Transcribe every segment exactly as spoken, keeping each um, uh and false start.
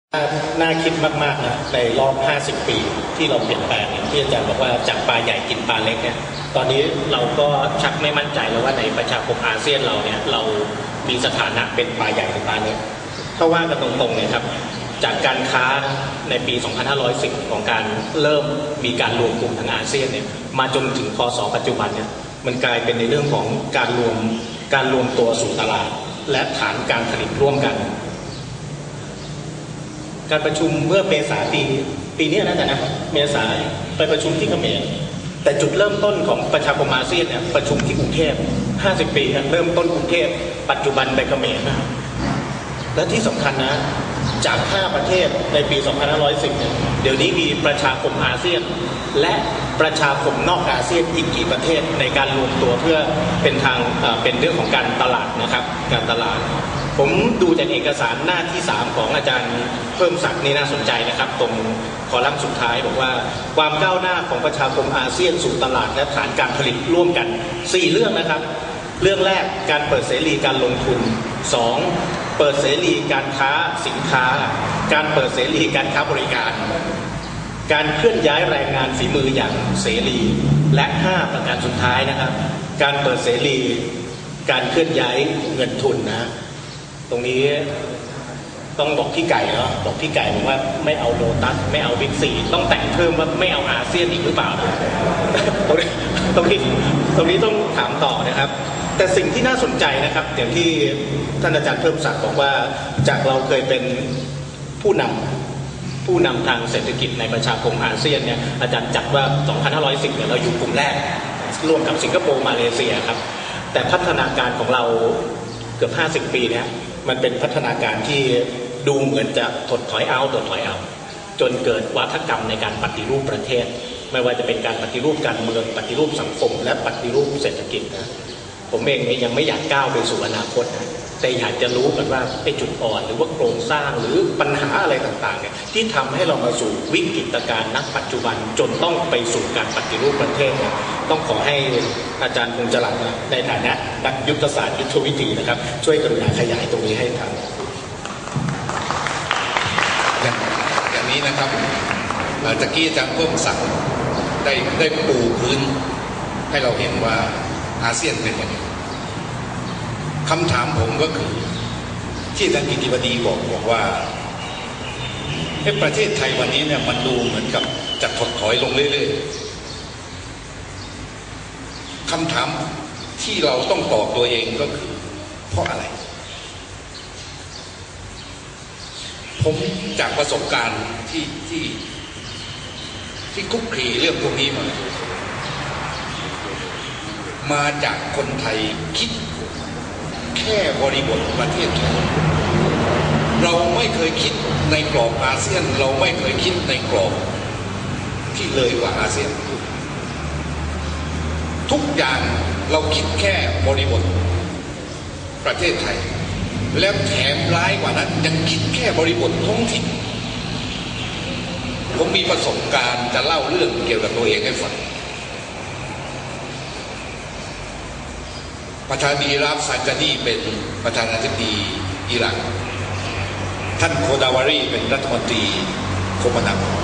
น่าคิดมากๆนะในรอบห้าสิบปีที่เราเปลี่ยนแปลงที่อาจารย์บอกว่าจากปลาใหญ่กินปลาเล็กเนี่ยตอนนี้เราก็ชักไม่มั่นใจแล้วว่าในประชาคมอาเซียนเราเนี่ยเรามีสถานะเป็นปลาใหญ่หรือปลาเล็กถ้าว่ากันตรงๆเนี่ยครับจากการค้าในปี สองพันห้าร้อยสิบ ของการเริ่มมีการรวมกลุ่มทางอาเซียนเนี่ยมาจนถึงพศปัจจุบันเนี่ยมันกลายเป็นในเรื่องของการรวมการรวมตัวสู่ตลาดและฐานการผลิตร่วมกันการประชุมเมื่อเมษาปีปีนี้นะแต่นะเมษาไปประชุมที่เขมรแต่จุดเริ่มต้นของประชาคมอาเซียนเนี่ยประชุมที่กรุงเทพห้าสิบปีนะเริ่มต้นกรุงเทพปัจจุบันไปเขมรนะและที่สำคัญนะจากห้าประเทศในปี สองพันห้าร้อยสิบ เนี่ยเดี๋ยวนี้มีประชาคมอาเซียนและประชาคมนอกอาเซียนอีกกี่ประเทศในการรวมตัวเพื่อเป็นทางเป็นเรื่องของการตลาดนะครับการตลาดผมดูจากเอกสารหน้าที่สามของอาจารย์เพิ่มศักดิ์นี่น่าสนใจนะครับตรงคอลัมน์สุดท้ายบอกว่าความก้าวหน้าของประชาคมอาเซียนสู่ตลาดและฐานการผลิตร่วมกันสี่เรื่องนะครับเรื่องแรกการเปิดเสรีการลงทุนสองเปิดเสรีการค้าสินค้าการเปิดเสรีการค้าบริการการเคลื่อนย้ายแรงงานฝีมืออย่างเสรีและห้าประการสุดท้ายนะครับการเปิดเสรีการเคลื่อนย้ายเงินทุนนะตรงนี้ต้องบอกพี่ไก่เนาะบอกพี่ไก่บอกว่าไม่เอาโลตัสไม่เอาบิ๊กซีต้องแต่งเพิ่มว่าไม่เอาอาเซียนอีกหรือเปล่าตรงนี้ตรงนี้ตรงนี้ต้องถามต่อนะครับแต่สิ่งที่น่าสนใจนะครับอย่างที่ท่านอาจารย์เพิ่มศักดิ์บอกว่าจากเราเคยเป็นผู้นำผู้นำทางเศรษฐกิจในประชาคมอาเซียนเนี่ยอาจารย์จัดว่า สองพันห้าร้อยสิบ เนี่ยเราอยู่กลุ่มแรกร่วมกับสิงคโปร์มาเลเซียครับแต่พัฒนาการของเราเกือบห้าสิบปีเนี่ยมันเป็นพัฒนาการที่ดูเหมือนจะถดถอยเอาถดถอยเอาจนเกิดวัฒกรรมในการปฏิรูปประเทศไม่ว่าจะเป็นการปฏิรูปการเมืองปฏิรูปสังคมและปฏิรูปเศรษฐกิจนะผมเองยังไม่อยากก้าวไปสู่อนาคตนะแต่อยากจะรู้กันว่าไอ้จุดอ่อนหรือว่าโครงสร้างหรือปัญหาอะไรต่างๆเนี่ยที่ทำให้เรามาสู่วิกฤตการณ์ณปัจจุบันจนต้องไปสู่การปฏิรูปประเทศเนี่ยต้องขอให้อาจารย์พงษ์จรัสนะในฐานะนักยุทธศาสตร์ยุทธวิธีนะครับช่วยกรุณาขยายตรงนี้ให้ทางอย่างนี้นะครับตะกี้อาจารย์เพิ่มศักดิ์ได้ได้ปูพื้นให้เราเห็นว่าอาเซียนเป็นอย่างไรคำถามผมก็คือที่ท่านกิติบดีบอกบอกว่าประเทศไทยวันนี้เนี่ยมันดูเหมือนกับจะถดถอยลงเรื่อยๆคำถามที่เราต้องตอบตัวเองก็คือเพราะอะไรผมจากประสบการณ์ที่ที่ที่คุกคีเรื่องพวกนี้มามาจากคนไทยคิดแค่บริบทประเทศไทยเราไม่เคยคิดในกรอบอาเซียนเราไม่เคยคิดในกรอบที่เลยกว่าอาเซียนทุกอย่างเราคิดแค่บริบทประเทศไทยและแถมร้ายกว่านั้นยังคิดแค่บริบทท้องถิ่นผมมีประสบการณ์จะเล่าเรื่องเกี่ยวกับตัวเองให้ฟังประธานาธิบดีราฟซาจานีเป็นประธานาธิบดีอิหร่านท่านโคดาวารีเป็นรัฐมนตรีคมนาคม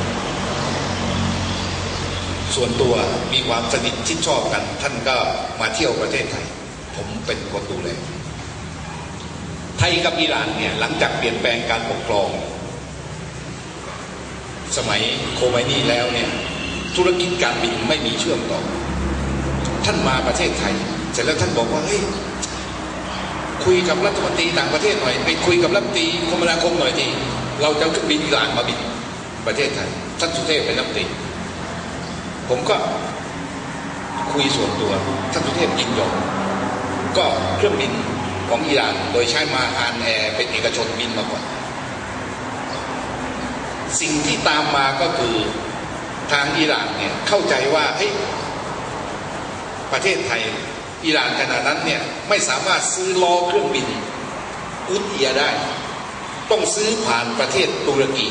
ส่วนตัวมีความสนิทชิดชอบกันท่านก็มาเที่ยวประเทศไทยผมเป็นคนดูแลไทยกับอิหร่านเนี่ยหลังจากเปลี่ยนแปลงการปกครองสมัยโคไมนีแล้วเนี่ยธุรกิจการบินไม่มีเชื่อมต่อท่านมาประเทศไทยเสร็จแล้วท่านบอกว่าเฮ้ยคุยกับรัฐมนตรีต่างประเทศหน่อยไปคุยกับรัฐมนตรีคมนาคมหน่อยทีเราจะบินอิหร่านมาบินประเทศไทยท่านสุเทพเป็นรัฐมนตรีผมก็คุยส่วนตัวท่านสุเทพยินยอมก็เครื่องบินของอิหร่านโดยใช้มาฮานแอร์เป็นเอกชนบินมาก่อนสิ่งที่ตามมาก็คือทางอิหร่านเนี่ยเข้าใจว่าเฮ้ยประเทศไทยอิหร่านขณะนั้นเนี่ยไม่สามารถซื้อล้อเครื่องบินอุซเอียได้ต้องซื้อผ่านประเทศตุรกี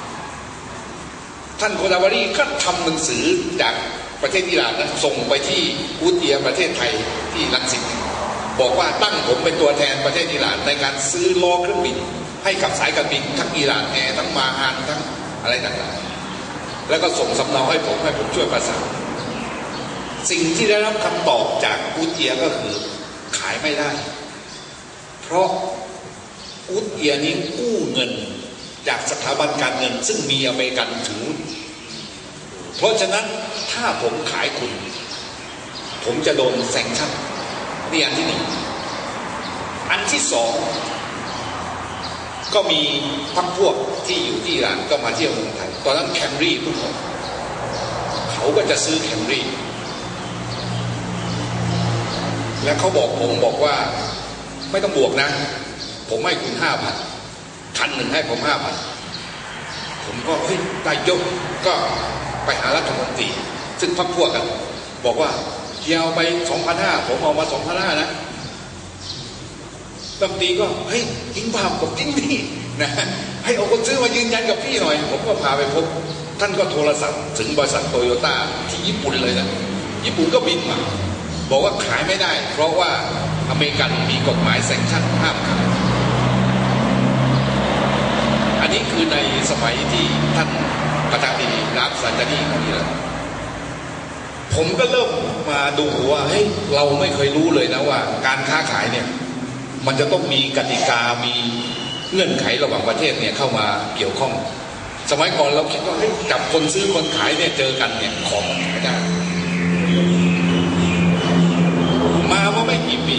ท่านโคดาวารีก็ทำหนังสือจากประเทศอิหร่านนั้นส่งไปที่อุซเอียประเทศไทยที่รังสิตบอกว่าตั้งผมเป็นตัวแทนประเทศอิหร่านในการซื้อล้อเครื่องบินให้กับสายการบินทั้งอิหร่านแอร์ทั้งมาฮานทั้งอะไรต่างๆแล้วก็ส่งสำเนาให้ผมให้ผมช่วยประสานสิ่งที่ได้รับคำตอบจากอูดเอียก็คือขายไม่ได้เพราะอูดเอียนี้กู้เงินจากสถาบันการเงินซึ่งมีอเมริกันถือเพราะฉะนั้นถ้าผมขายคุณผมจะโดนแซงชั่นนี่อันที่หนึ่งอันที่สองก็มีพรรคพวกที่อยู่ที่อิหร่านก็มาเที่ยวเมืองไทยตอนนั้นแคมรี่ทุกคนเขาก็จะซื้อแคมรี่และเขาบอกผมบอกว่าไม่ต้องบวกนะผมให้คุณห้าพันคันหนึ่งให้ผมห้าพันผมก็เฮ้ยได้ยกก็ไปหารัฐมนตรีซึ่งพรรคพวกกันบอกว่าเฮียเอาไปสองพันห้าผมเอามาสองพันห้านะรัฐมนตรีก็เฮ้ยจริงเปล่ากับจริงนี่นะให้เอาคนซื้อมายืนยันกับพี่หน่อยผมก็พาไปพบท่านก็โทรศัพท์ถึงบริษัทโตโยต้าที่ญี่ปุ่นเลยนะญี่ปุ่นก็บินมาบอกว่าขายไม่ได้เพราะว่าอเมริกันมีกฎหมายแซงชั่นห้ามขายอันนี้คือในสมัยที่ท่านประธานาธิบดีรับสัญญาณีนี่แหละผมก็เริ่มมาดูว่าเฮ้ยเราไม่เคยรู้เลยนะว่าการค้าขายเนี่ยมันจะต้องมีกติกามีเงื่อนไขระหว่างประเทศเนี่ยเข้ามาเกี่ยวข้องสมัยก่อนเราคิดว่าเฮ้ยจับคนซื้อคนขายเนี่ยเจอกันเนี่ยของไม่ได้มาว่าไม่กี่ปี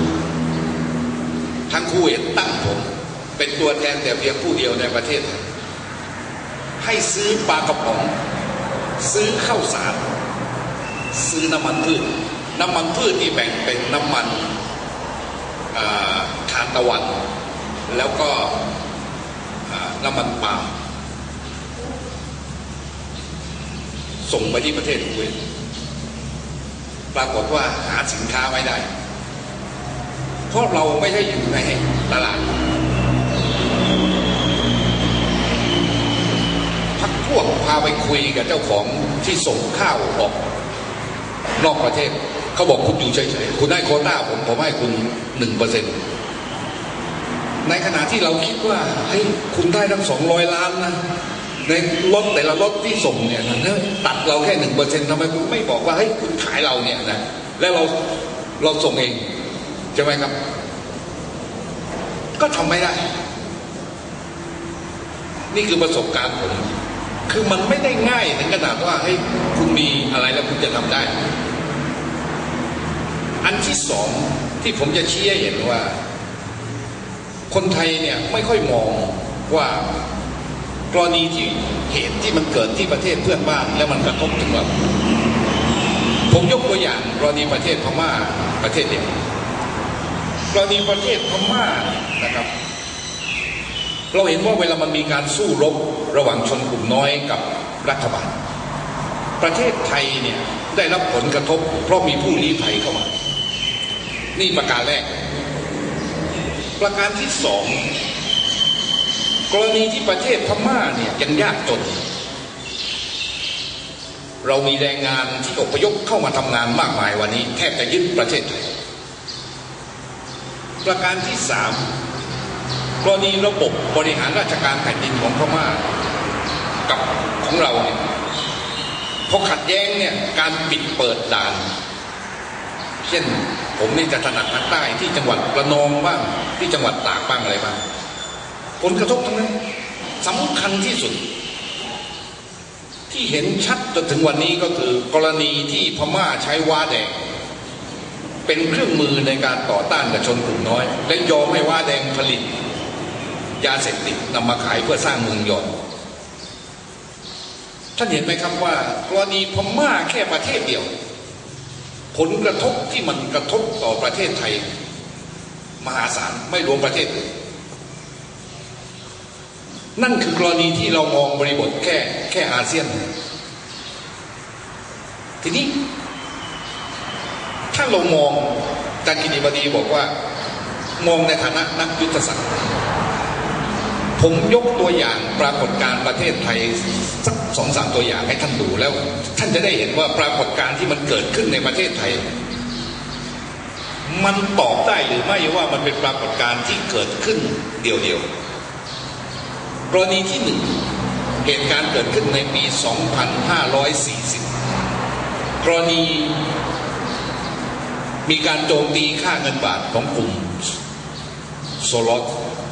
ทางคูเวตตั้งผมเป็นตัวแทนแต่เพียงผู้เดียวในประเทศให้ซื้อปลากระป๋องซื้อข้าวสารซื้อน้ำมันพืชน้ำมันพืชที่แบ่งเป็นน้ำมันทานตะวันแล้วก็น้ำมันปาล์มส่งไปที่ประเทศคูเวตปรากฏว่าหาสินค้าไม่ได้เพราะเราไม่ได้อยู่ในตลาดพักพวกพาไปคุยกับเจ้าของที่ส่งข้าวออกนอกประเทศเขาบอกคุณอยู่เฉยๆคุณได้โควต้าผมผมให้คุณหนึ่งเปอร์เซ็นต์ในขณะที่เราคิดว่าเฮ้ยคุณได้ทั้งสองร้อยล้านนะในรถแต่ละรถที่ส่งเนี่ยนะตัดเราแค่หนึ่งเปอร์เซ็นต์ทำไมคุณไม่บอกว่าเฮ้ยคุณขายเราเนี่ยนะแล้วเราเราส่งเองใช่ไหมครับก็ทำไม่ได้นี่คือประสบการณ์ผมคือมันไม่ได้ง่ายถึงขนาดว่าเฮ้ยคุณมีอะไรแล้วคุณจะทำได้อันที่สองที่ผมจะชี้ให้เห็นว่าคนไทยเนี่ยไม่ค่อยมองว่ากรณีที่เหตุที่มันเกิดที่ประเทศเพื่อนบ้านแล้วมันกระทบถึงเราผมยกตัวอย่างกรณีประเทศพม่าประเทศเดียวกรณีประเทศพม่านะครับเราเห็นว่าเวลามันมีการสู้รบระหว่างชนกลุ่มน้อยกับรัฐบาลประเทศไทยเนี่ยได้รับผลกระทบเพราะมีผู้ลี้ภัยเข้ามานี่ประการแรกประการที่สองกรณีที่ประเทศพม่าเนี่ยยังยากจนเรามีแรงงานที่อพยพเข้ามาทำงานมากมายวันนี้แทบจะยึดประเทศไทยประการที่สามกรณีระบบบริหารราชการแผ่นดินของพม่ากับของเราเนี่ยพอขัดแย้งเนี่ยการปิดเปิดด่านเช่นผมนี่จะถนัดทางใต้ที่จังหวัดระนองบ้างที่จังหวัดตากบ้างอะไรบ้างผลกระทบทั้งนั้นสำคัญที่สุดที่เห็นชัดจนถึงวันนี้ก็คือกรณีที่พม่าใช้ว้าแดงเป็นเครื่องมือในการต่อต้านกับชนกลุ่มน้อยและยอมให้ว้าแดงผลิตยาเสพติดนำมาขายเพื่อสร้างเมืองยอนท่านเห็นไหมครับว่ากรณีพม่าแค่ประเทศเดียวผลกระทบที่มันกระทบต่อประเทศไทยมหาศาลไม่รวมประเทศอื่นนั่นคือกรณีที่เรามองบริบทแค่แค่อาเซียนทีนี้ถ้าเรามองอาจารย์กิติบดีบอกว่ามองในฐานะนักยุทธศาสตร์ผมยกตัวอย่างปรากฏการณ์ประเทศไทยสักสองสามตัวอย่างให้ท่านดูแล้วท่านจะได้เห็นว่าปรากฏการณ์ที่มันเกิดขึ้นในประเทศไทยมันตอบได้หรือไม่ว่ามันเป็นปรากฏการณ์ที่เกิดขึ้นเดียวๆกรณีที่หนึ่งเหตุการณ์เกิดขึ้นในปี สองพันห้าร้อยสี่สิบ กรณีมีการโจมตีค่าเงินบาทของกลุ่มโซลอต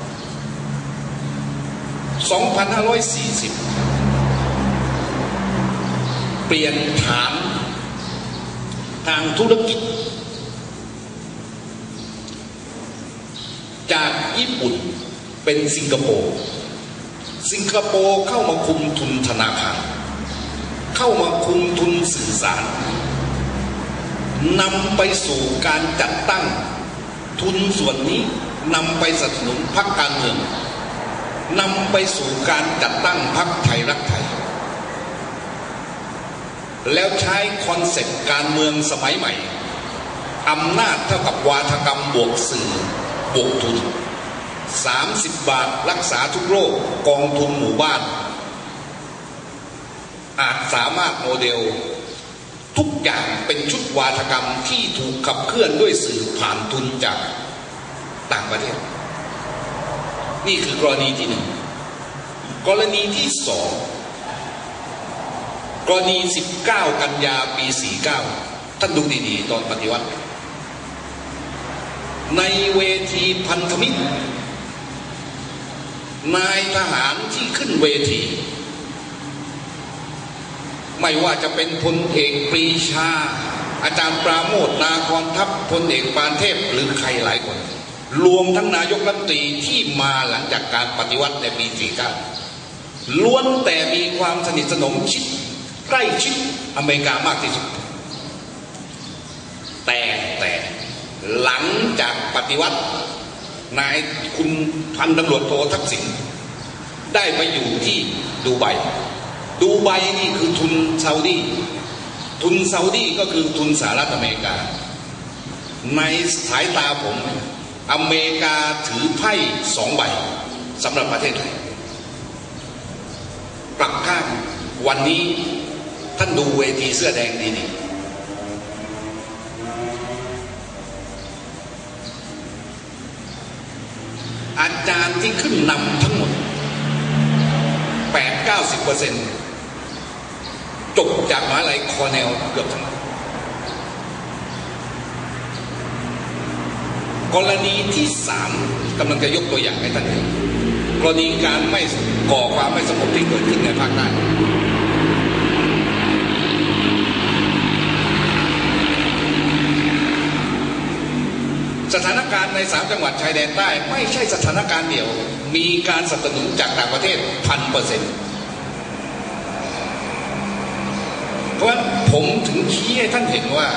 สองพันห้าร้อยสี่สิบ เปลี่ยนฐานทางธุรกิจจากญี่ปุ่นเป็นสิงคโปร์สิงคโปร์เข้ามาคุมทุนธนาคารเข้ามาคุมทุนสื่อสารนำไปสู่การจัดตั้งทุนส่วนนี้นำไปสนับสนุนพรรคการเมืองนำไปสู่การจัดตั้งพรรคไทยรักไทยแล้วใช้คอนเซ็ปต์การเมืองสมัยใหม่อำนาจเท่ากับวาทกรรมบวกสื่อบวกทุนสามสิบบาทรักษาทุกโรคกองทุนหมู่บ้านอาจสามารถโมเดลทุกอย่างเป็นชุดวาทกรรมที่ถูกขับเคลื่อนด้วยสื่อผ่านทุนจากต่างประเทศนี่คือกรณีที่หนึ่งกรณีที่สองกรณีสิบเก้ากันยาปีสี่สิบเก้าท่านดูดีๆตอนปฏิวัติในเวทีพันธมิตรนายทหารที่ขึ้นเวทีไม่ว่าจะเป็นพลเอกปรีชาอาจารย์ปราโมทนาคอนทัพพลเอกปานเทพหรือใครหลายคนรวมทั้งนายกรัฐมนตรีที่มาหลังจากการปฏิวัติในปีสี่สิบเก้าล้วนแต่มีความสนิทสนมชิดใกล้ชิดอเมริกามากที่สุดแต่แต่หลังจากปฏิวัตินายคุณพันตำรวจโททักษิณได้ไปอยู่ที่ดูไบดูไบนี่คือทุนซาอุดีทุนซาอุดีก็คือทุนสหรัฐอเมริกาในสายตาผมอเมริกาถือไพ่สองใบสำหรับประเทศไทยกลับข้างวันนี้ท่านดูเวทีเสื้อแดงดีๆอาจารย์ที่ขึ้นนำทั้งหมด แปดถึงเก้าสิบเปอร์เซ็นต์ จบจากมหาวิทยาลัยคอร์เนลเกือบทั้งหมดกรณีที่สามกำลังจะยกตัวอย่างให้ท่านเห็นกรณีการไม่ก่อความไม่สงบที่เกิดขึ้นในภาคใต้สถานการณ์ในสามจังหวัดชายแดนใต้ไม่ใช่สถานการณ์เดียวมีการสนับสนุนจากต่างประเทศพันเปอร์เซ็นต์เพราะฉะนั้นผมถึงชี้ให้ท่านเห็นว่า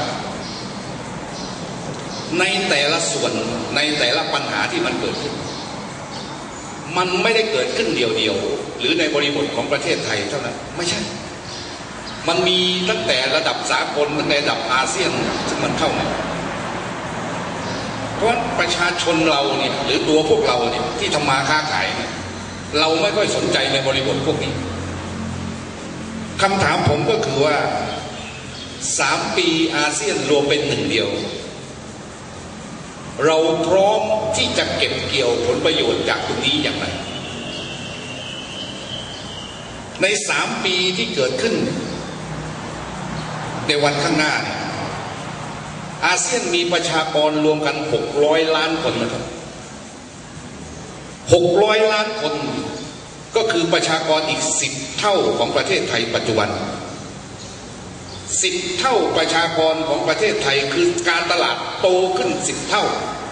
ในแต่ละส่วนในแต่ละปัญหาที่มันเกิดขึ้นมันไม่ได้เกิดขึ้นเดียวๆหรือในบริบทของประเทศไทยเท่านั้นไม่ใช่มันมีตั้งแต่ระดับสากลตั้งแต่ระดับอาเซียนซึ่งมันเข้ามาเพราะประชาชนเราเนี่ยหรือตัวพวกเราเนี่ยที่ทำมาค้าขายเนี่ยเราไม่ค่อยสนใจในบริบทพวกนี้คำถามผมก็คือว่าสามปีอาเซียนรวมเป็นหนึ่งเดียวเราพร้อมที่จะเก็บเกี่ยวผลประโยชน์จากตรงนี้อย่างไรในสามปีที่เกิดขึ้นในวันข้างหน้าอาเซียนมีประชากรรวมกันหกร้อยล้านคนนะครับหกร้อยล้านคนก็คือประชากรอีกสิบเท่าของประเทศไทยปัจจุบันสิบเท่าประชากรของประเทศไทยคือการตลาดโตขึ้นสิบเท่า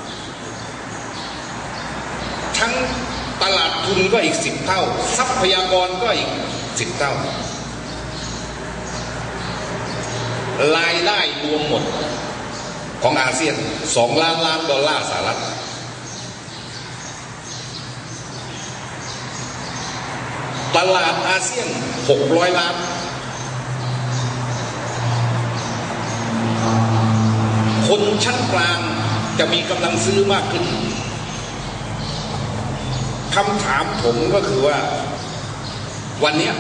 ทั้งตลาดทุนก็อีกสิบเท่าทรัพยากรก็อีกสิบเท่ารายได้รวมหมดของอาเซียนสองล้านล้านดอลลาร์สหรัฐตลาดอาเซียนหกร้อยล้านคนชั้นกลางจะมีกำลังซื้อมากขึ้นคำถามผมก็คือว่าวันนี้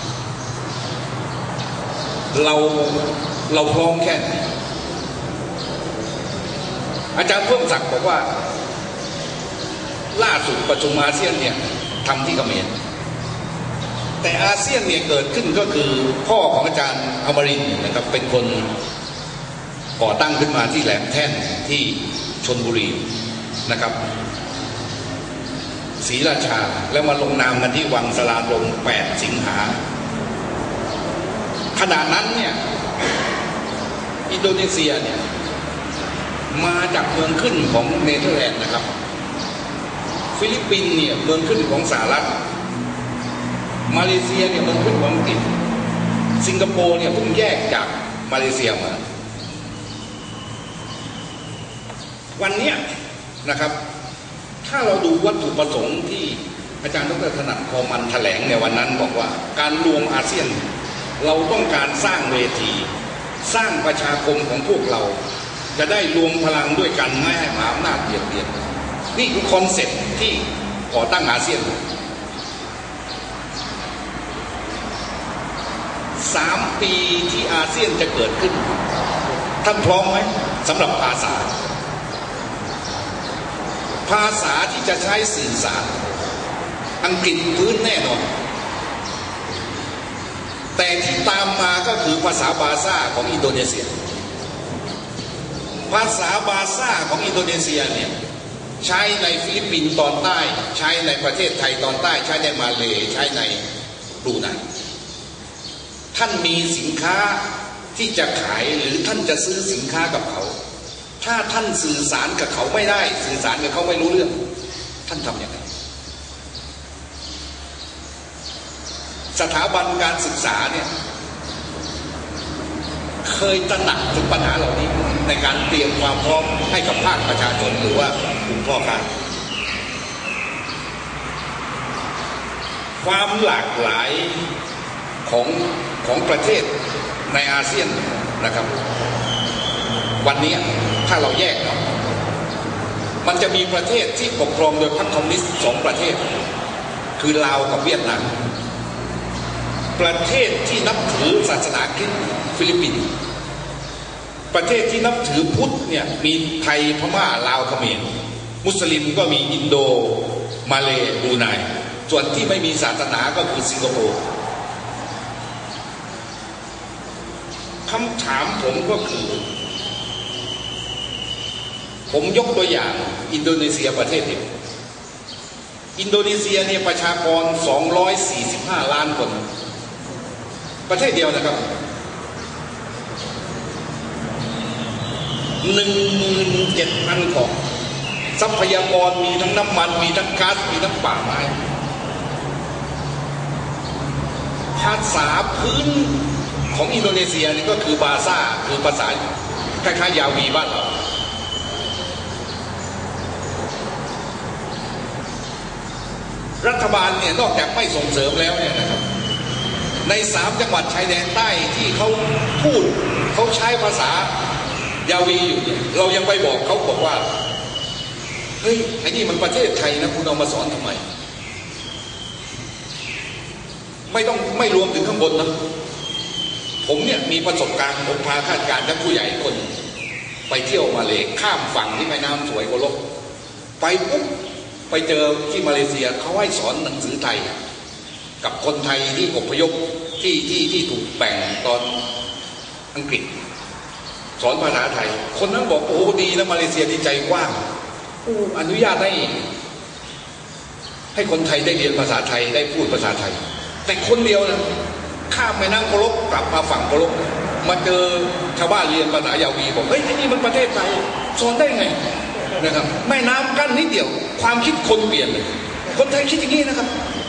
เราเราพร้อมแค่ไหนอาจารย์เพิ่มศักดิ์บอกว่าล่าสุดประชุมอาเซียนเนี่ยทำที่เขมรแต่อาเซียนเนี่ยเกิดขึ้นก็คือพ่อของอาจารย์อมรินทร์นะครับเป็นคนก่อตั้งขึ้นมาที่แหลมแท่นที่ชลบุรีนะครับศรีราชาแล้วมาลงนามกันที่วังสลาลมแปดสิงหาขณะนั้นเนี่ยอินโดนีเซียเนี่ยมาจากเมืองขึ้นของเนเธอร์แลนด์นะครับฟิลิปปินส์เนี่ยเมืองขึ้นของสหรัฐมาเลเซียเนี่ยเมืองขึ้นของอังกฤษสิงคโปร์เนี่ยเพิ่งแยกจากมาเลเซียมาวันนี้นะครับถ้าเราดูวัตถุประสงค์ที่อาจารย์ดร.ถนัด พอมันแถลงในวันนั้นบอกว่าการรวมอาเซียนเราต้องการสร้างเวทีสร้างประชาคมของพวกเราจะได้รวมพลังด้วยกันไม่ให้มหาอำนาจเบียดเบียนนี่คือคอนเซ็ปต์ที่ก่อตั้งอาเซียนสามปีที่อาเซียนจะเกิดขึ้นท่านพร้อมไหมสำหรับภาษาภาษาที่จะใช้สื่อสารอังกฤษพื้นแน่นอนแต่ที่ตามมาก็คือภาษาบาซ่าของอินโดนีเซียภาษาบาซ่าของอินโดนีเซียเนี่ยใช้ในฟิลิปปินส์ตอนใต้ใช้ในประเทศไทยตอนใต้ใช้ในมาเลย์ใช้ในบรูไนท่านมีสินค้าที่จะขายหรือท่านจะซื้อสินค้ากับเขาถ้าท่านสื่อสารกับเขาไม่ได้สื่อสารกับเขาไม่รู้เรื่องท่านทำยังไงสถาบันการศึกษาเนี่ยเคยตระหนักถึงปัญหาเหล่านี้ในการเตรียมความพร้อมให้กับภาคประชาชนหรือว่ากลุ่มพ่อค้าความหลากหลายของของประเทศในอาเซียนนะครับวันนี้ถ้าเราแยกเนาะมันจะมีประเทศที่ปกครองโดยพรรคคอมมิวนิสต์สองประเทศคือลาวกับเวียดนามประเทศที่นับถือศาสนาคริสต์ฟิลิปปินส์ประเทศที่นับถือพุทธเนี่ยมีไทยพม่าลาวเขมรมุสลิมก็มีอินโดมาเลย์บรูไนส่วนที่ไม่มีศาสนาก็คือสิงคโปร์คำถามผมก็คือผมยกตัวอย่างอินโดนีเซียประเทศเดียวอินโดนีเซียเนี่ยประชากรสองร้อยสี่สิบห้าล้านคนประเทศเดียวนะครับหนึ่งหมื่นเจ็ดพันเกาะทรัพยากรมีทั้งน้ำมันมีทั้งก๊าซมีทั้งป่าไม้ภาษาพื้นของอินโดนีเซียนี่ก็คือบาซ่าคือภาษาคล้ายๆยาวีบ้านเรารัฐบาลเนี่ยนอกจากไม่ส่งเสริมแล้วเนี่ยนะครับในสามจังหวัดชายแดนใต้ที่เขาพูดเขาใช้ภาษายาวีอยู่เนี่ยเรายังไปบอกเขาบอกว่าเฮ้ยไอ้นี่มันประเทศไทยนะคุณเอามาสอนทำไมไม่ต้องไม่รวมถึงข้างบนนะผมเนี่ยมีประสบการณ์ผมพาข้าราชการและผู้ใหญ่คนไปเที่ยวมาเลข้ามฝั่งที่แม่น้ำสวยโกลกไปปุ๊บไปเจอที่มาเลเซียเขาให้สอนหนังสือไทยกับคนไทยที่อพยพที่ที่ที่ถูกแบ่งตอนอังกฤษสอนภาษาไทยคนนั้นบอกโอ้ดีนะมาเลเซียที่ใจกว้างอนุญาตให้ให้คนไทยได้เรียนภาษาไทยได้พูดภาษาไทยแต่คนเดียวนะข้ามแม่น้ำโกลกกลับมาฝั่งโกลกมาเจอชาวบ้านเรียนภาษายาวีบอกเฮ้ยไอ้นี่มันประเทศไทยสอนได้ไงนะครับแม่น้ำกั้นนิดเดียวความคิดคนเปลี่ยนเลยคนไทยคิดอย่างนี้นะครับ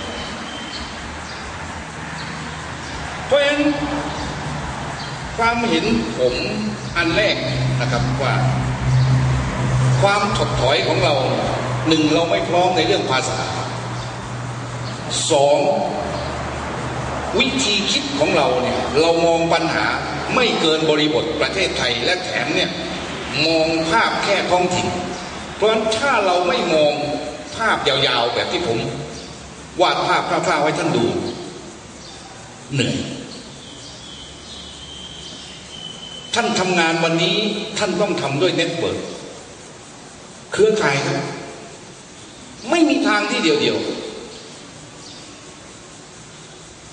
เพราะฉะนั้นความเห็นผมอันแรกนะครับว่าความถดถอยของเราหนึ่งเราไม่พร้อมในเรื่องภาษาสองวิธีคิดของเราเนี่ยเรามองปัญหาไม่เกินบริบทประเทศไทยและแถมเนี่ยมองภาพแค่ท้องถิ่นเพราะฉะนั้นถ้าเราไม่มองภาพยาวๆแบบที่ผมวาดภาพคร่าวๆให้ท่านดูเหนื่อยท่านทำงานวันนี้ท่านต้องทำด้วยเน็ตเวิร์คเครือข่ายครับไม่มีทางที่เดียวๆ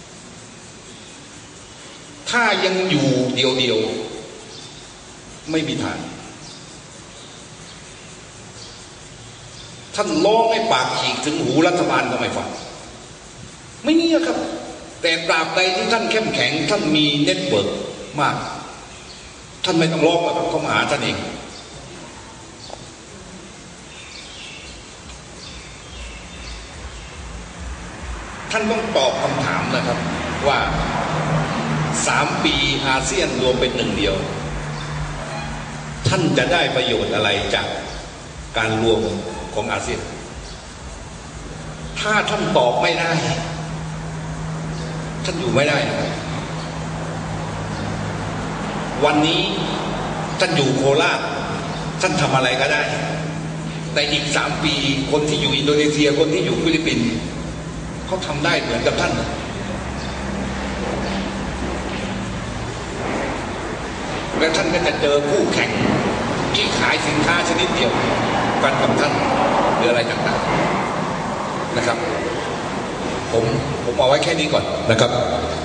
ถ้ายังอยู่เดียวๆไม่มีทางท่านร้องให้ปากฉีกถึงหูรัฐบาลก็ไม่ฟังไม่มีครับ แต่ตราบใดที่ท่านเข้มแข็งท่านมีเน็ตเวิร์กมากท่านไม่ต้องร้องหรอกครับเขามาหาท่านเองท่านต้องตอบคำถามนะครับว่าสามปีอาเซียนรวมเป็นหนึ่งเดียวท่านจะได้ประโยชน์อะไรจากการรวมของอาเซียนถ้าท่านตอบไม่ได้ท่านอยู่ไม่ได้นะครับวันนี้ท่านอยู่โคราชท่านทำอะไรก็ได้แต่อีกสามปีคนที่อยู่อินโดนีเซียคนที่อยู่ฟิลิปปินส์เขาทำได้เหมือนกับท่านและท่านก็จะเจอคู่แข่งที่ขายสินค้าชนิดเดียวกันกับท่านหรืออะไรต่างๆนะครับผมผมเอาไว้แค่นี้ก่อนนะครับ